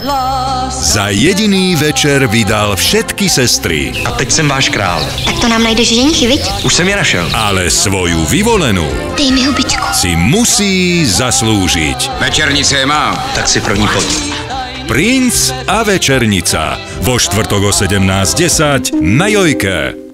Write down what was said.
Za jediný večer vydal všetky sestry. A teď jsem váš král. Tak to nám najdeš ženichy, viď? Už jsem je našel. Ale svoju vyvolenú Dej mi hubičku. si musí zaslúžiť. Večernice je mám. Tak si první pojď. Princ a večernica. Vo štvrtok o 17:10 na Jojke.